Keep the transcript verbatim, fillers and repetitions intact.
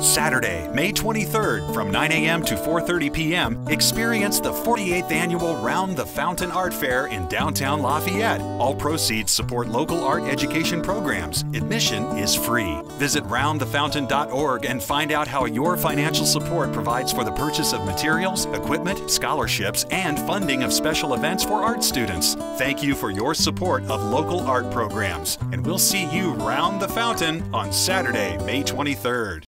Saturday, May twenty-third, from nine A M to four thirty P M, experience the forty-eighth Annual Round the Fountain Art Fair in downtown Lafayette. All proceeds support local art education programs. Admission is free. Visit round the fountain dot org and find out how your financial support provides for the purchase of materials, equipment, scholarships, and funding of special events for art students. Thank you for your support of local art programs, and we'll see you round the fountain on Saturday, May twenty-third.